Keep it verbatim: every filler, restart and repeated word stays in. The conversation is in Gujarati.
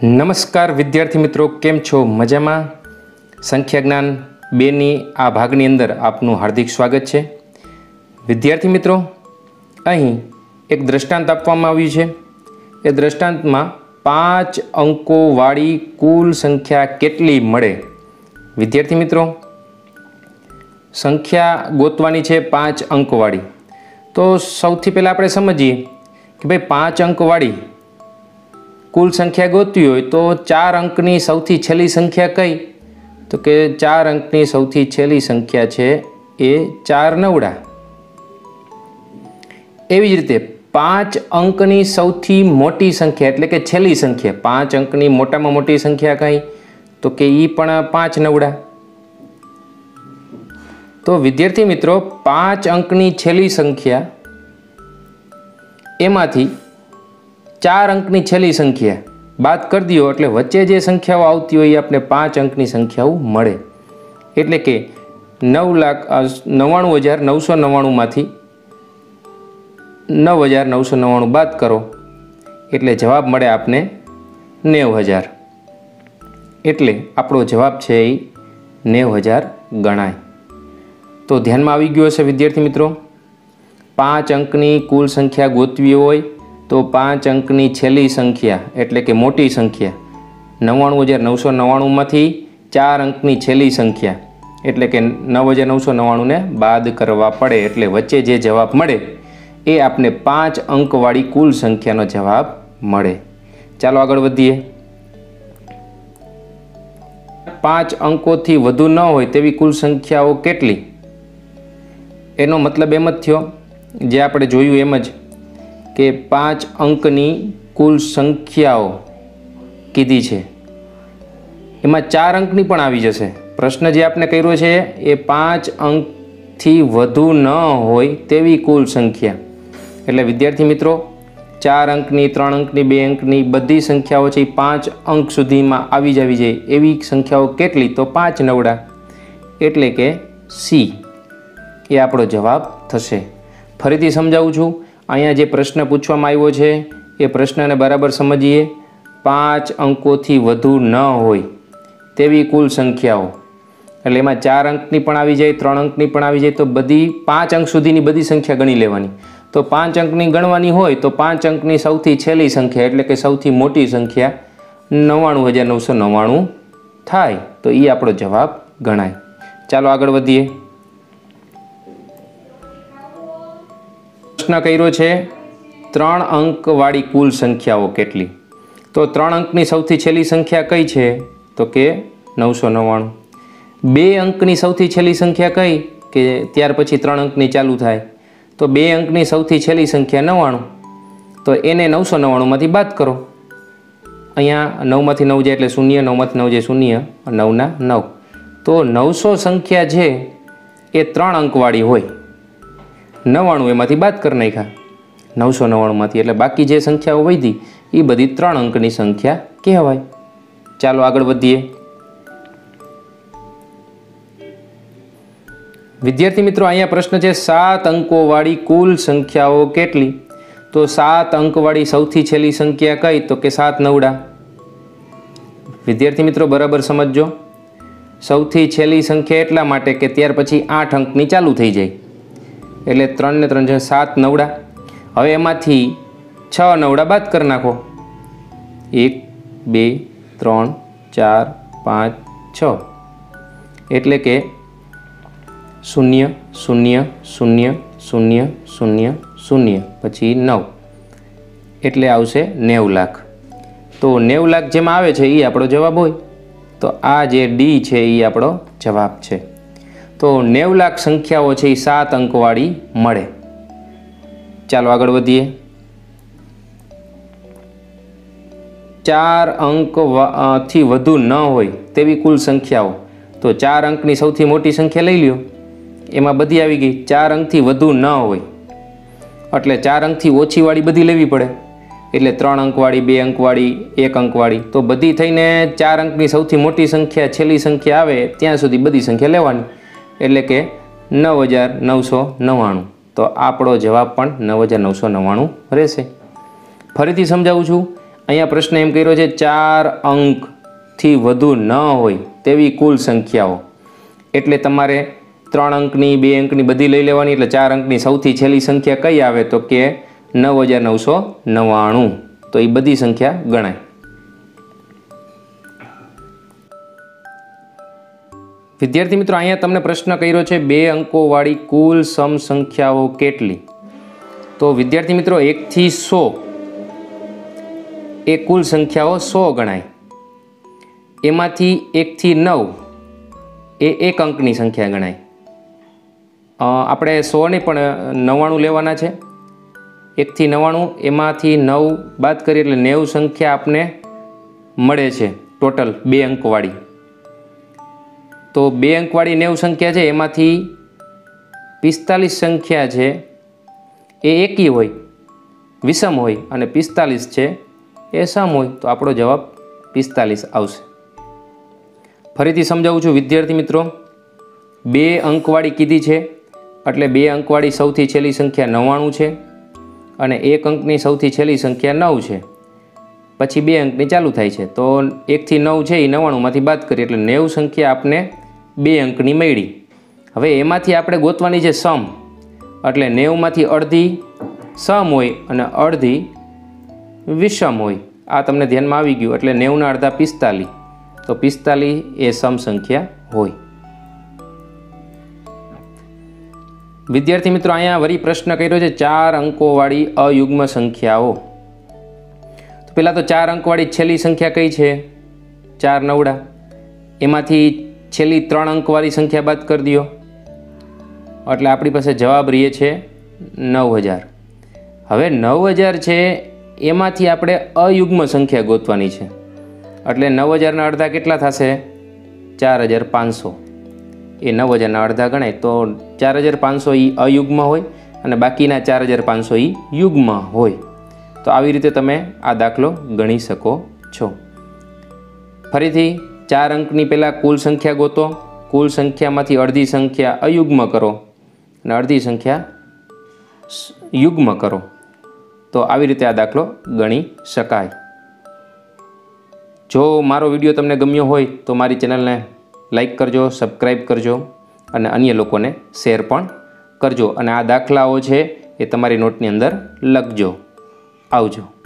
નમસ્કાર વિદ્યાર્થી મિત્રો, કેમ છો? મજામાં? સંખ્યા જ્ઞાન બેની આ ભાગની અંદર આપનું હાર્દિક સ્વાગત છે. વિદ્યાર્થી મિત્રો, અહીં એક દ્રષ્ટાંત આપવામાં આવ્યું છે. એ દ્રષ્ટાંતમાં પાંચ અંકોવાળી કુલ સંખ્યા કેટલી મળે? વિદ્યાર્થી મિત્રો, સંખ્યા ગોતવાની છે પાંચ અંકવાળી. તો સૌથી પહેલાં આપણે સમજીએ કે ભાઈ પાંચ અંકવાળી કુલ સંખ્યા ગોતવી હોય તો ચાર અંકની સૌથી છેલ્લી સંખ્યા કઈ? તો કે ચાર અંકની સૌથી છેલ્લી સંખ્યા છે એ ચાર નવડા. એવી જ રીતે પાંચ અંકની સૌથી મોટી સંખ્યા એટલે કે છેલ્લી સંખ્યા, પાંચ અંકની મોટામાં મોટી સંખ્યા કઈ? તો કે એ પણ પાંચ નવડા. તો વિદ્યાર્થી મિત્રો, પાંચ અંકની છેલ્લી સંખ્યા એમાંથી ચાર અંકની છેલ્લી સંખ્યા બાદ કરી દો એટલે વચ્ચે જે સંખ્યાઓ આવતી હોય એ આપણે પાંચ અંકની સંખ્યાઓ મળે. એટલે કે નવ લાખ નવ્વાણું હજાર નવસો નવ્વાણુંમાંથી નવ હજાર નવસો નવ્વાણું બાદ કરો એટલે જવાબ મળે આપને નેવ હજાર. એટલે આપણો જવાબ છે એ નેવ હજાર ગણાય. તો ધ્યાનમાં આવી ગયો હશે વિદ્યાર્થી મિત્રો. પાંચ અંકની કુલ સંખ્યા ગોતવી હોય તો પાંચ અંકની છેલ્લી સંખ્યા એટલે કે મોટી સંખ્યા નવ્વાણું હજાર નવસો નવ્વાણુંમાંથી ચાર અંકની છેલ્લી સંખ્યા એટલે કે નવ હજાર નવસો નવ્વાણુંને બાદ કરવા પડે એટલે વચ્ચે જે જવાબ મળે એ આપને પાંચ અંકવાળી કુલ સંખ્યાનો જવાબ મળે. ચાલો આગળ વધીએ. પાંચ અંકોથી વધુ ન હોય તેવી કુલ સંખ્યાઓ કેટલી? એનો મતલબ એમ જ થયો જે આપણે જોયું એમ જ કે પાંચ અંકની કુલ સંખ્યાઓ કીધી છે, એમાં ચાર અંકની પણ આવી જશે. પ્રશ્ન જે આપણે કર્યો છે એ પાંચ અંકથી વધુ ન હોય તેવી કુલ સંખ્યા. એટલે વિદ્યાર્થી મિત્રો, ચાર અંકની, ત્રણ અંકની, બે અંકની બધી સંખ્યાઓ છે એ પાંચ અંક સુધીમાં આવી જ આવી જાય એવી સંખ્યાઓ કેટલી? તો પાંચ નવડા. એટલે કે સી એ આપણો જવાબ થશે. ફરીથી સમજાવું છું. અહીંયા જે પ્રશ્ન પૂછવામાં આવ્યો છે એ પ્રશ્નને બરાબર સમજીએ. પાંચ અંકોથી વધુ ન હોય તેવી કુલ સંખ્યાઓ એટલે એમાં ચાર અંકની પણ આવી જાય, ત્રણ અંકની પણ આવી જાય, તો બધી પાંચ અંક સુધીની બધી સંખ્યા ગણી લેવાની. તો પાંચ અંકની ગણવાની હોય તો પાંચ અંકની સૌથી છેલ્લી સંખ્યા એટલે કે સૌથી મોટી સંખ્યા નવ્વાણું હજાર નવસો નવ્વાણું થાય. તો એ આપણો જવાબ ગણાય. ચાલો આગળ વધીએ. પ્રશ્ન કર્યો છે ત્રણ અંકવાળી કુલ સંખ્યાઓ કેટલી? તો ત્રણ અંકની સૌથી છેલ્લી સંખ્યા કઈ છે? તો કે નવસો નવ્વાણું. બે અંકની સૌથી છેલ્લી સંખ્યા કઈ? કે ત્યાર પછી ત્રણ અંકની ચાલુ થાય. તો બે અંકની સૌથી છેલ્લી સંખ્યા નવ્વાણું. તો એને નવસો નવ્વાણુંમાંથી બાદ કરો. અહીંયા નવમાંથી નવ જાય એટલે શૂન્ય, નવમાંથી નવ જાય શૂન્ય, નવના નવ. તો નવસો સંખ્યા છે એ ત્રણ અંકવાળી હોય, નવ્વાણું એમાંથી બાદ કરી નાખ્યા નવસો નવ્વાણુંમાંથી, એટલે બાકી જે સંખ્યાઓ વધી એ બધી ત્રણ અંકની સંખ્યા કહેવાય. ચાલો આગળ વધીએ. વિદ્યાર્થી મિત્રો, અહીંયા પ્રશ્ન છે સાત અંકોવાળી કુલ સંખ્યાઓ કેટલી? તો સાત અંકવાળી સૌથી છેલ્લી સંખ્યા કઈ? તો કે સાત નવડા. વિદ્યાર્થી મિત્રો બરાબર સમજજો. સૌથી છેલ્લી સંખ્યા એટલા માટે કે ત્યાર પછી આઠ અંકની ચાલુ થઈ જાય એટલે ત્રણ ને ત્રણ છે સાત નવડા. હવે એમાંથી છ નવડા બાદ કરી નાખો. એક, બે, ત્રણ, ચાર, પાંચ, છ. એટલે કે શૂન્ય શૂન્ય શૂન્ય શૂન્ય શૂન્ય શૂન્ય પછી નવ એટલે આવશે નેવ લાખ. તો નેવ લાખ જેમાં આવે છે એ આપણો જવાબ હોય. તો આ જે ડી છે એ આપણો જવાબ છે. તો નેવ લાખ સંખ્યાઓ છે એ સાત અંકવાળી મળે. ચાલો આગળ વધીએ. ચાર અંક થી વધુ ન હોય તેવી કુલ સંખ્યાઓ. તો ચાર અંકની સૌથી મોટી સંખ્યા લઈ લ્યો, એમાં બધી આવી ગઈ. ચાર અંકથી વધુ ન હોય એટલે ચાર અંકથી ઓછીવાળી બધી લેવી પડે. એટલે ત્રણ અંકવાળી, બે અંકવાળી, એક અંકવાળી. તો બધી થઈને ચાર અંકની સૌથી મોટી સંખ્યા છેલ્લી સંખ્યા આવે ત્યાં સુધી બધી સંખ્યા લેવાની. એટલે કે નવ હજાર નવસો નવ્વાણું. તો આપણો જવાબ પણ નવ હજાર નવસો નવ્વાણું રહેશે. ફરીથી સમજાવું છું. અહીંયા પ્રશ્ન એમ કર્યો છે ચાર અંકથી વધુ ન હોય તેવી કુલ સંખ્યાઓ, એટલે તમારે ત્રણ અંકની બે અંકની બધી લઈ લેવાની, એટલે ચાર અંકની સૌથી છેલ્લી સંખ્યા કઈ આવે તો કે નવ હજાર નવસો નવ્વાણું. તો એ બધી સંખ્યા ગણાય. વિદ્યાર્થી મિત્રો, અહીંયા તમને પ્રશ્ન કર્યો છે બે અંકોવાળી કુલ સમ સંખ્યાઓ કેટલી? તો વિદ્યાર્થી મિત્રો, એકથી સો એ કુલ સંખ્યાઓ સો ગણાય. એમાંથી એકથી નવ એ એક અંકની સંખ્યા ગણાય. આપણે સો નહીં પણ નવ્વાણું લેવાના છે. એકથી નવ્વાણું એમાંથી નવ બાદ કરીએ એટલે નેવું સંખ્યા આપને મળે છે ટોટલ બે અંકવાળી. તો બે અંકવાળી નેવું સંખ્યા છે, એમાંથી પિસ્તાલીસ સંખ્યા છે એ એકી હોય, વિષમ હોય, અને પિસ્તાલીસ છે એ સમ હોય. તો આપણો જવાબ પિસ્તાલીસ આવશે. ફરીથી સમજાવું છું વિદ્યાર્થી મિત્રો, બે અંકવાળી કીધી છે એટલે બે અંકવાળી સૌથી છેલ્લી સંખ્યા નવ્વાણું છે અને એક અંકની સૌથી છેલ્લી સંખ્યા નવ છે. પછી બે અંકની ચાલુ થાય છે. તો એકથી નવ છે એ નવ્વાણુંમાંથી બાદ કરીએ એટલે નેવું સંખ્યા આપને બે અંકની મળી. હવે એમાંથી આપણે ગોતવાની છે સમ, એટલે નેવુંમાંથી અડધી સમ હોય અને અડધી વિષમ હોય. આ તમને ધ્યાનમાં આવી ગયું. એટલે નેવુંના અડધા પિસ્તાલીસ, તો પિસ્તાલીસ એ સમ સંખ્યા હોય. વિદ્યાર્થી મિત્રો, અહીંયા વળી પ્રશ્ન કર્યો છે ચાર અંકોવાળી અયુગ્મ સંખ્યાઓ. તો પહેલાં તો ચાર અંકવાળી છેલ્લી સંખ્યા કઈ છે? ચાર નવડા. એમાંથી છેલ્લી ત્રણ અંકવાળી સંખ્યા બાદ કરી દો એટલે આપણી પાસે જવાબ રહે છે નવ હજાર. હવે નવ હજાર છે એમાંથી આપણે અયુગ્મ સંખ્યા ગોતવાની છે. એટલે નવ હજારના અડધા કેટલા થશે? ચાર હજાર પાંચસો. એ નવ હજારના અડધા ગણાય. તો ચાર હજાર પાંચસો એ અયુગ્મ હોય અને બાકીના ચાર હજાર પાંચસો એ યુગ્મ હોય. તો આવી રીતે તમે આ દાખલો ગણી શકો છો. ફરીથી ચાર અંકની પહેલાં કુલ સંખ્યા ગોતો, કુલ સંખ્યામાંથી અડધી સંખ્યા અયુગ્મ કરો અને અડધી સંખ્યા યુગ્મ કરો. તો આવી રીતે આ દાખલો ગણી શકાય. જો મારો વિડીયો તમને ગમ્યો હોય તો મારી ચેનલને લાઈક કરજો, સબસ્ક્રાઈબ કરજો અને અન્ય લોકોને શેર પણ કરજો. અને આ દાખલાઓ છે એ તમારી નોટની અંદર લખજો. આવજો.